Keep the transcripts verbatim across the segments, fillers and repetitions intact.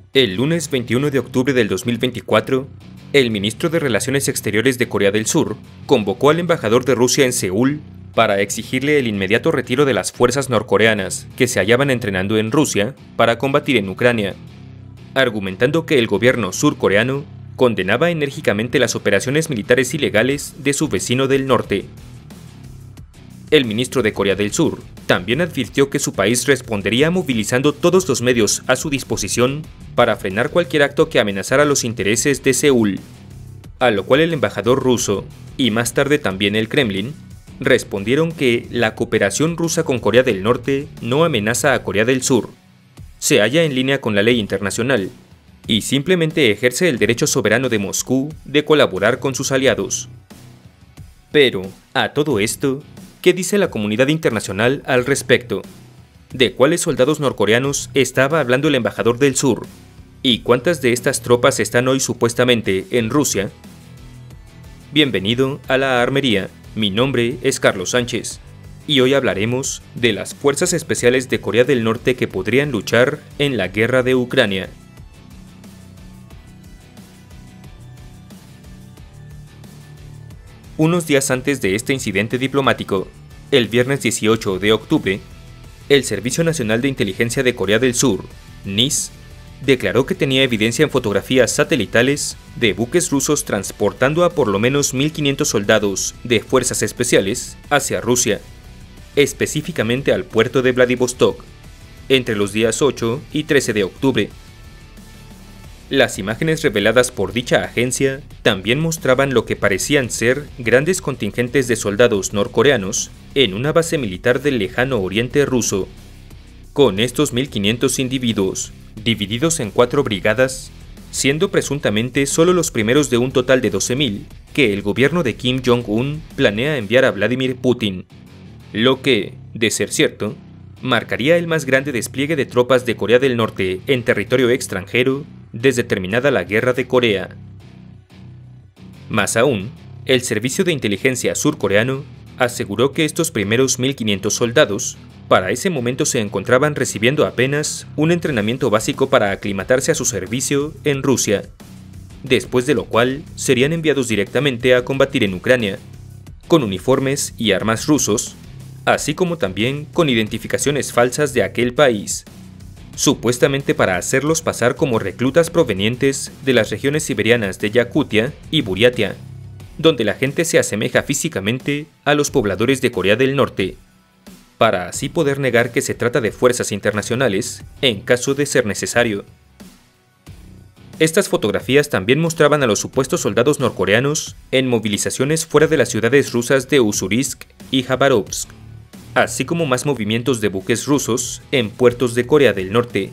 El lunes veintiuno de octubre del dos mil veinticuatro, el ministro de Relaciones Exteriores de Corea del Sur convocó al embajador de Rusia en Seúl para exigirle el inmediato retiro de las fuerzas norcoreanas que se hallaban entrenando en Rusia para combatir en Ucrania, argumentando que el gobierno surcoreano condenaba enérgicamente las operaciones militares ilegales de su vecino del norte. El ministro de Corea del Sur también advirtió que su país respondería movilizando todos los medios a su disposición para frenar cualquier acto que amenazara los intereses de Seúl, a lo cual el embajador ruso, y más tarde también el Kremlin, respondieron que la cooperación rusa con Corea del Norte no amenaza a Corea del Sur, se halla en línea con la ley internacional, y simplemente ejerce el derecho soberano de Moscú de colaborar con sus aliados. Pero, a todo esto, ¿qué dice la comunidad internacional al respecto? ¿De cuáles soldados norcoreanos estaba hablando el embajador del sur? ¿Y cuántas de estas tropas están hoy supuestamente en Rusia? Bienvenido a La Armería, mi nombre es Carlos Sánchez, y hoy hablaremos de las fuerzas especiales de Corea del Norte que podrían luchar en la guerra de Ucrania. Unos días antes de este incidente diplomático, el viernes dieciocho de octubre, el Servicio Nacional de Inteligencia de Corea del Sur, N I S, declaró que tenía evidencia en fotografías satelitales de buques rusos transportando a por lo menos mil quinientos soldados de fuerzas especiales hacia Rusia, específicamente al puerto de Vladivostok, entre los días ocho y trece de octubre. Las imágenes reveladas por dicha agencia también mostraban lo que parecían ser grandes contingentes de soldados norcoreanos en una base militar del lejano oriente ruso. Con estos mil quinientos individuos, divididos en cuatro brigadas, siendo presuntamente solo los primeros de un total de doce mil que el gobierno de Kim Jong-un planea enviar a Vladimir Putin, lo que, de ser cierto, marcaría el más grande despliegue de tropas de Corea del Norte en territorio extranjero desde terminada la Guerra de Corea. Más aún, el Servicio de Inteligencia surcoreano aseguró que estos primeros mil quinientos soldados para ese momento se encontraban recibiendo apenas un entrenamiento básico para aclimatarse a su servicio en Rusia, después de lo cual serían enviados directamente a combatir en Ucrania, con uniformes y armas rusos, así como también con identificaciones falsas de aquel país, supuestamente para hacerlos pasar como reclutas provenientes de las regiones siberianas de Yakutia y Buriatia, donde la gente se asemeja físicamente a los pobladores de Corea del Norte, para así poder negar que se trata de fuerzas internacionales en caso de ser necesario. Estas fotografías también mostraban a los supuestos soldados norcoreanos en movilizaciones fuera de las ciudades rusas de Ussurisk y Khabarovsk, así como más movimientos de buques rusos en puertos de Corea del Norte.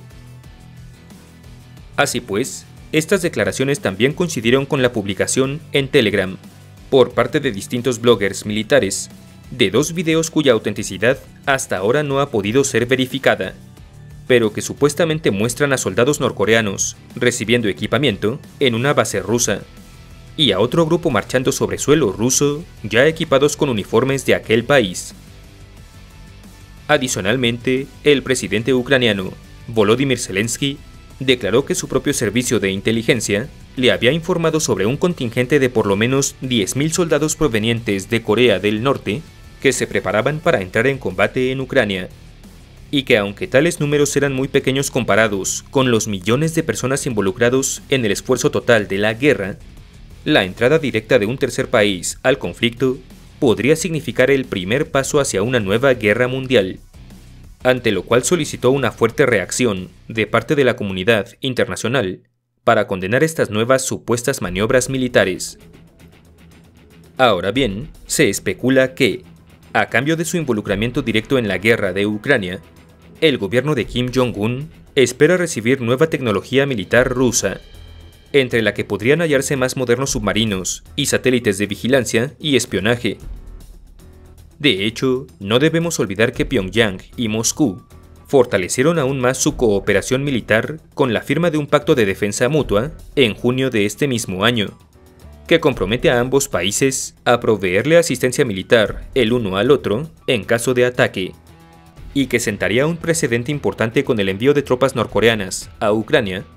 Así pues, estas declaraciones también coincidieron con la publicación en Telegram, por parte de distintos bloggers militares, de dos videos cuya autenticidad hasta ahora no ha podido ser verificada, pero que supuestamente muestran a soldados norcoreanos recibiendo equipamiento en una base rusa, y a otro grupo marchando sobre suelo ruso ya equipados con uniformes de aquel país. Adicionalmente, el presidente ucraniano, Volodymyr Zelensky, declaró que su propio servicio de inteligencia le había informado sobre un contingente de por lo menos diez mil soldados provenientes de Corea del Norte que se preparaban para entrar en combate en Ucrania, y que aunque tales números eran muy pequeños comparados con los millones de personas involucrados en el esfuerzo total de la guerra, la entrada directa de un tercer país al conflicto podría significar el primer paso hacia una nueva guerra mundial, ante lo cual solicitó una fuerte reacción de parte de la comunidad internacional para condenar estas nuevas supuestas maniobras militares. Ahora bien, se especula que, a cambio de su involucramiento directo en la guerra de Ucrania, el gobierno de Kim Jong-un espera recibir nueva tecnología militar rusa, entre la que podrían hallarse más modernos submarinos y satélites de vigilancia y espionaje. De hecho, no debemos olvidar que Pyongyang y Moscú fortalecieron aún más su cooperación militar con la firma de un pacto de defensa mutua en junio de este mismo año, que compromete a ambos países a proveerle asistencia militar el uno al otro en caso de ataque, y que sentaría un precedente importante con el envío de tropas norcoreanas a Ucrania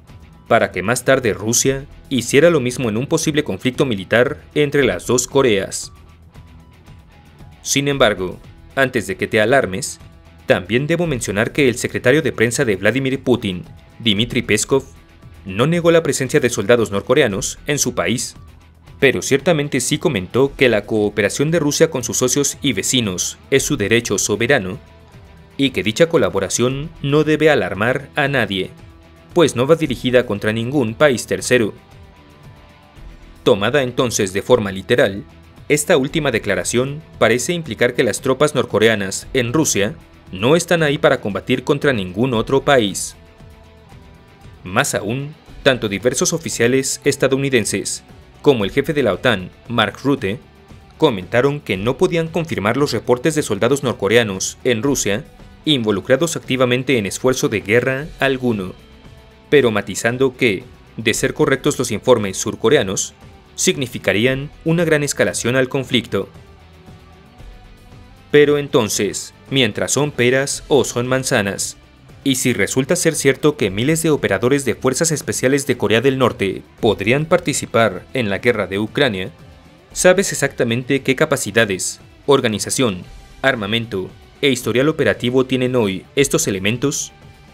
para que más tarde Rusia hiciera lo mismo en un posible conflicto militar entre las dos Coreas. Sin embargo, antes de que te alarmes, también debo mencionar que el secretario de prensa de Vladimir Putin, Dmitry Peskov, no negó la presencia de soldados norcoreanos en su país, pero ciertamente sí comentó que la cooperación de Rusia con sus socios y vecinos es su derecho soberano y que dicha colaboración no debe alarmar a nadie, pues no va dirigida contra ningún país tercero. Tomada entonces de forma literal, esta última declaración parece implicar que las tropas norcoreanas en Rusia no están ahí para combatir contra ningún otro país. Más aún, tanto diversos oficiales estadounidenses como el jefe de la OTAN, Mark Rutte, comentaron que no podían confirmar los reportes de soldados norcoreanos en Rusia involucrados activamente en esfuerzo de guerra alguno, pero matizando que, de ser correctos los informes surcoreanos, significarían una gran escalación al conflicto. Pero entonces, mientras son peras o son manzanas, y si resulta ser cierto que miles de operadores de fuerzas especiales de Corea del Norte podrían participar en la guerra de Ucrania, ¿sabes exactamente qué capacidades, organización, armamento e historial operativo tienen hoy estos elementos?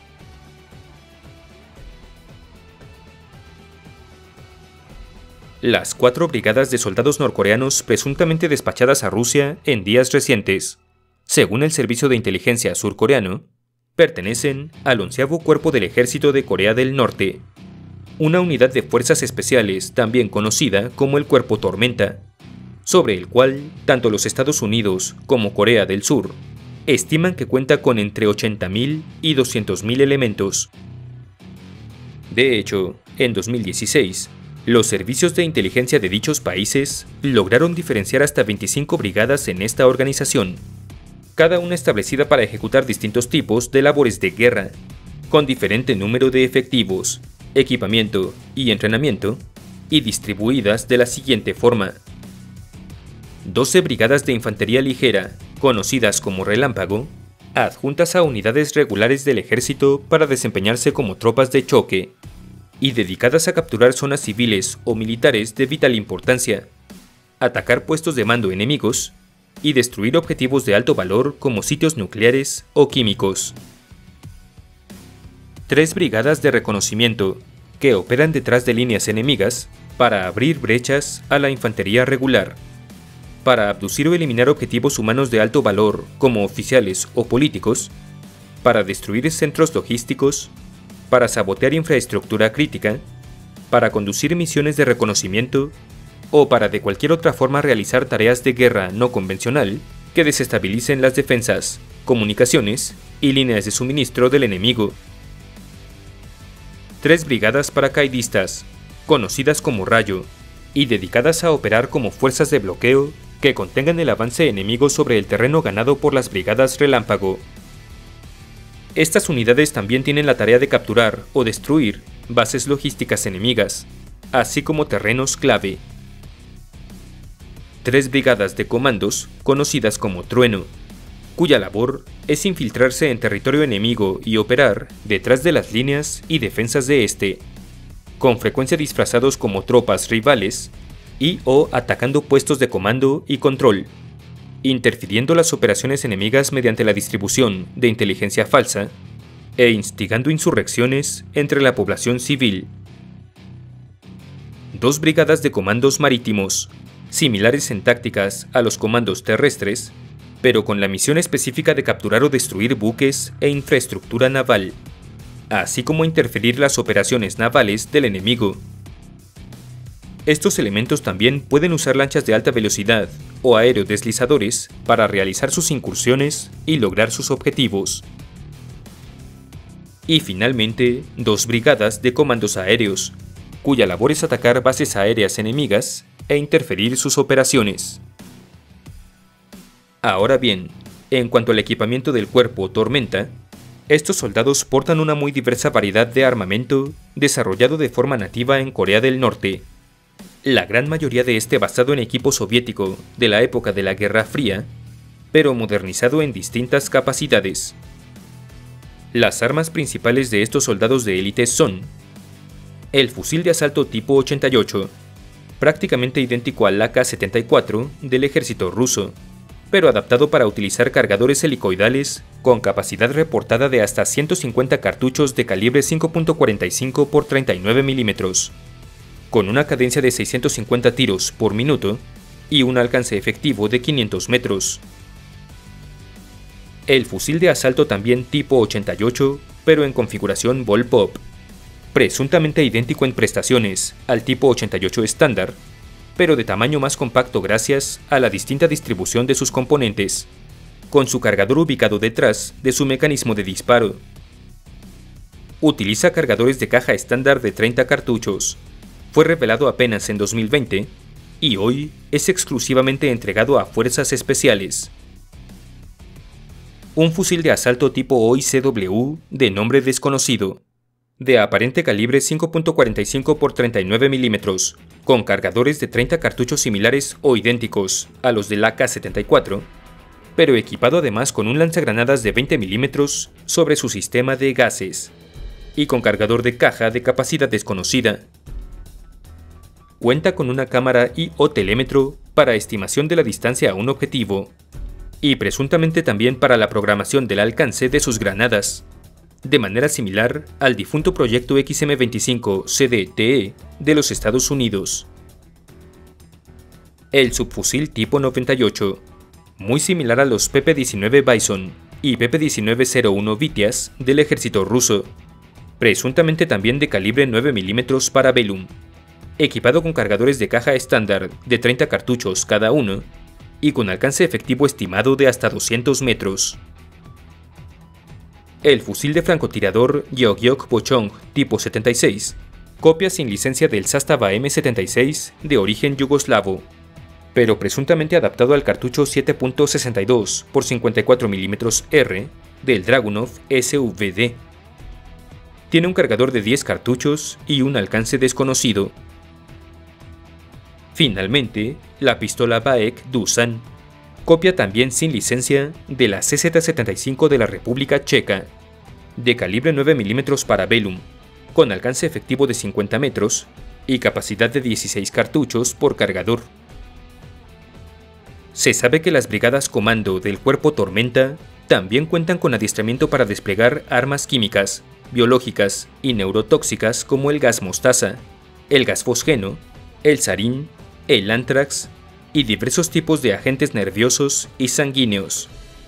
Las cuatro brigadas de soldados norcoreanos presuntamente despachadas a Rusia en días recientes, según el Servicio de Inteligencia surcoreano, pertenecen al onceavo Cuerpo del Ejército de Corea del Norte, una unidad de fuerzas especiales también conocida como el Cuerpo Tormenta, sobre el cual tanto los Estados Unidos como Corea del Sur estiman que cuenta con entre ochenta mil y doscientos mil elementos. De hecho, en dos mil dieciséis, los servicios de inteligencia de dichos países lograron diferenciar hasta veinticinco brigadas en esta organización, cada una establecida para ejecutar distintos tipos de labores de guerra, con diferente número de efectivos, equipamiento y entrenamiento, y distribuidas de la siguiente forma: doce brigadas de infantería ligera, conocidas como Relámpago, adjuntas a unidades regulares del ejército para desempeñarse como tropas de choque, y dedicadas a capturar zonas civiles o militares de vital importancia, atacar puestos de mando enemigos y destruir objetivos de alto valor como sitios nucleares o químicos. Tres brigadas de reconocimiento, que operan detrás de líneas enemigas para abrir brechas a la infantería regular, para abducir o eliminar objetivos humanos de alto valor como oficiales o políticos, para destruir centros logísticos, para sabotear infraestructura crítica, para conducir misiones de reconocimiento o para de cualquier otra forma realizar tareas de guerra no convencional que desestabilicen las defensas, comunicaciones y líneas de suministro del enemigo. Tres brigadas paracaidistas, conocidas como Rayo, y dedicadas a operar como fuerzas de bloqueo que contengan el avance enemigo sobre el terreno ganado por las brigadas Relámpago. Estas unidades también tienen la tarea de capturar o destruir bases logísticas enemigas, así como terrenos clave. Tres brigadas de comandos, conocidas como Trueno, cuya labor es infiltrarse en territorio enemigo y operar detrás de las líneas y defensas de este, con frecuencia disfrazados como tropas rivales y o atacando puestos de comando y control, interfiriendo las operaciones enemigas mediante la distribución de inteligencia falsa e instigando insurrecciones entre la población civil. Dos brigadas de comandos marítimos, similares en tácticas a los comandos terrestres, pero con la misión específica de capturar o destruir buques e infraestructura naval, así como interferir las operaciones navales del enemigo. Estos elementos también pueden usar lanchas de alta velocidad o aerodeslizadores para realizar sus incursiones y lograr sus objetivos. Y finalmente, dos brigadas de comandos aéreos, cuya labor es atacar bases aéreas enemigas e interferir sus operaciones. Ahora bien, en cuanto al equipamiento del Cuerpo Tormenta, estos soldados portan una muy diversa variedad de armamento desarrollado de forma nativa en Corea del Norte, la gran mayoría de este basado en equipo soviético de la época de la Guerra Fría, pero modernizado en distintas capacidades. Las armas principales de estos soldados de élite son El fusil de asalto tipo ochenta y ocho, prácticamente idéntico al A K setenta y cuatro del ejército ruso, pero adaptado para utilizar cargadores helicoidales con capacidad reportada de hasta ciento cincuenta cartuchos de calibre cinco punto cuarenta y cinco por treinta y nueve milímetros, con una cadencia de seiscientos cincuenta tiros por minuto y un alcance efectivo de quinientos metros. El fusil de asalto también tipo ochenta y ocho, pero en configuración Ball Pop, presuntamente idéntico en prestaciones al tipo ochenta y ocho estándar, pero de tamaño más compacto gracias a la distinta distribución de sus componentes, con su cargador ubicado detrás de su mecanismo de disparo. Utiliza cargadores de caja estándar de treinta cartuchos, fue revelado apenas en dos mil veinte y hoy es exclusivamente entregado a fuerzas especiales. Un fusil de asalto tipo O I C W de nombre desconocido, de aparente calibre cinco punto cuarenta y cinco por treinta y nueve milímetros, con cargadores de treinta cartuchos similares o idénticos a los del A K setenta y cuatro, pero equipado además con un lanzagranadas de veinte milímetros sobre su sistema de gases, y con cargador de caja de capacidad desconocida. Cuenta con una cámara I O telímetro para estimación de la distancia a un objetivo, y presuntamente también para la programación del alcance de sus granadas, de manera similar al difunto proyecto X M veinticinco C D T E de los Estados Unidos. El subfusil tipo noventa y ocho, muy similar a los P P diecinueve Bison y P P diecinueve cero uno Vitiaz del ejército ruso, presuntamente también de calibre nueve milímetros para Velum, equipado con cargadores de caja estándar de treinta cartuchos cada uno y con alcance efectivo estimado de hasta doscientos metros. El fusil de francotirador Yeogyok Pochong tipo setenta y seis, copia sin licencia del Zastava M setenta y seis de origen yugoslavo, pero presuntamente adaptado al cartucho siete punto sesenta y dos por cincuenta y cuatro milímetros R del Dragunov S V D. Tiene un cargador de diez cartuchos y un alcance desconocido. Finalmente, la pistola Baek Dusan, copia también sin licencia de la C Z setenta y cinco de la República Checa, de calibre nueve milímetros para Velum, con alcance efectivo de cincuenta metros y capacidad de dieciséis cartuchos por cargador. Se sabe que las brigadas comando del Cuerpo Tormenta también cuentan con adiestramiento para desplegar armas químicas, biológicas y neurotóxicas como el gas mostaza, el gas fosgeno, el sarín, el antrax y diversos tipos de agentes nerviosos y sanguíneos.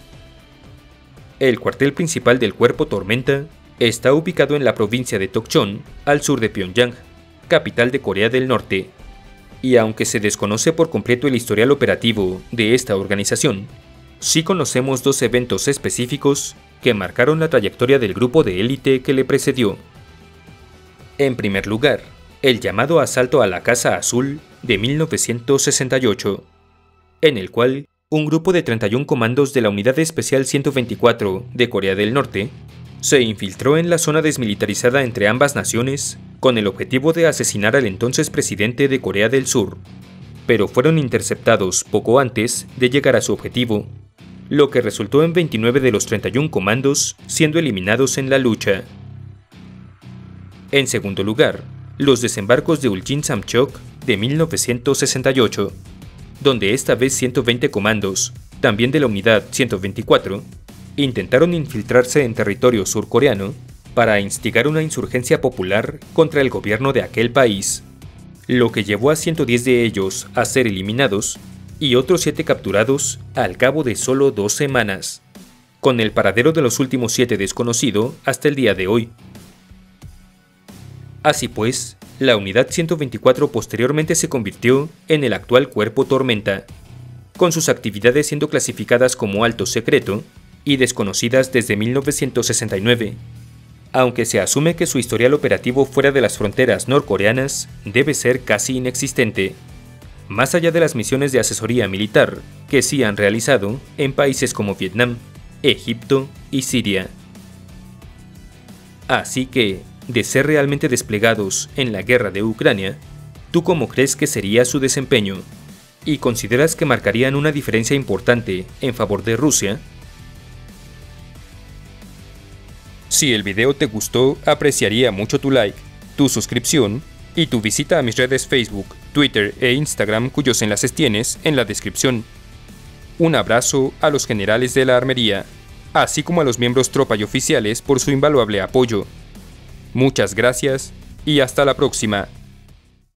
El cuartel principal del Cuerpo Tormenta está ubicado en la provincia de Tokchon, al sur de Pyongyang, capital de Corea del Norte, y aunque se desconoce por completo el historial operativo de esta organización, sí conocemos dos eventos específicos que marcaron la trayectoria del grupo de élite que le precedió. En primer lugar, el llamado asalto a la Casa Azul de mil novecientos sesenta y ocho, en el cual un grupo de treinta y uno comandos de la Unidad Especial ciento veinticuatro de Corea del Norte se infiltró en la zona desmilitarizada entre ambas naciones con el objetivo de asesinar al entonces presidente de Corea del Sur, pero fueron interceptados poco antes de llegar a su objetivo, lo que resultó en veintinueve de los treinta y uno comandos siendo eliminados en la lucha. En segundo lugar, los desembarcos de Uljin-Samchok de mil novecientos sesenta y ocho, donde esta vez ciento veinte comandos, también de la Unidad ciento veinticuatro, intentaron infiltrarse en territorio surcoreano para instigar una insurgencia popular contra el gobierno de aquel país, lo que llevó a ciento diez de ellos a ser eliminados y otros siete capturados al cabo de solo dos semanas, con el paradero de los últimos siete desconocido hasta el día de hoy. Así pues, la Unidad ciento veinticuatro posteriormente se convirtió en el actual Cuerpo Tormenta, con sus actividades siendo clasificadas como alto secreto y desconocidas desde mil novecientos sesenta y nueve, aunque se asume que su historial operativo fuera de las fronteras norcoreanas debe ser casi inexistente, más allá de las misiones de asesoría militar que sí han realizado en países como Vietnam, Egipto y Siria. Así que, de ser realmente desplegados en la guerra de Ucrania, ¿tú cómo crees que sería su desempeño? ¿Y consideras que marcarían una diferencia importante en favor de Rusia? Si el video te gustó, apreciaría mucho tu like. tu suscripción y tu visita a mis redes Facebook, Twitter e Instagram, cuyos enlaces tienes en la descripción. Un abrazo a los generales de la armería, así como a los miembros tropa y oficiales por su invaluable apoyo. Muchas gracias y hasta la próxima.